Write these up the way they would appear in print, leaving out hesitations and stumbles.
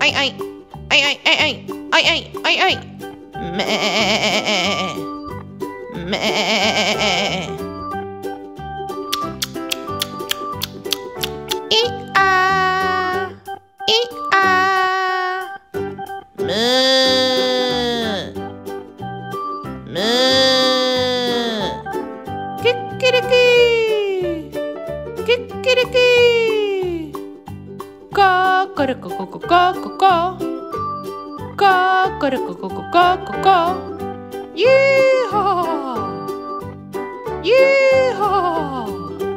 Ay, ay, ay, ay, ay, ay, ay, ay, ay, ay. Me, me. I, a, I, a. Me, me. Kikiriki, kikiriki. Ka-ka-ra-ka-ka-ka-ka-ka. Ka-ka-ra-ka-ka-ka-ka-ka. Yee-haw! Yee-haw!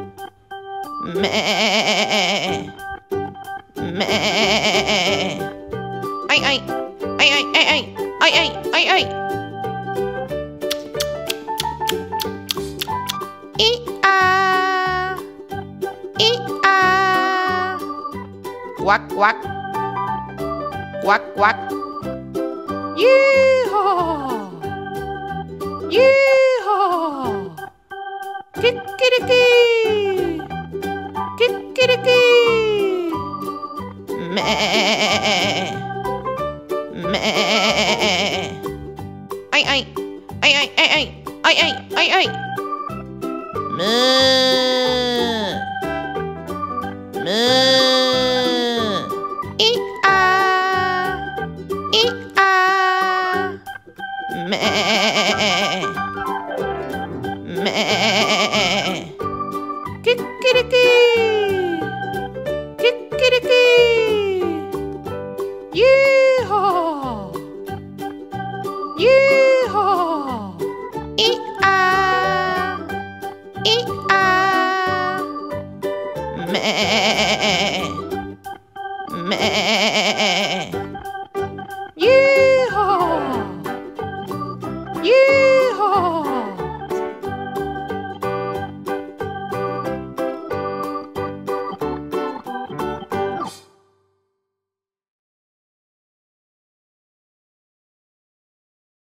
Meh. Meh. Ay, ay. Ay, ay, ay, ay. Ay, ay, ay, ay. I-a. I-a. Quack, quack. Quack, quack. Yee-haw! Yee-haw! Kikiriki! Kikiriki! Meh! Meh! Ay, ay! Ay, ay, ay, ay! Ay, ay, ay, ay! Meh! Meh! I-a! I-a! Meh! Meh! Kikiriki! Kikiriki! Yeah!